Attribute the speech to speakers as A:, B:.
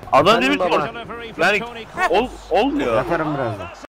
A: Adam demiş ki
B: baba.
A: yani olmuyor.
C: Yaparım birazdan.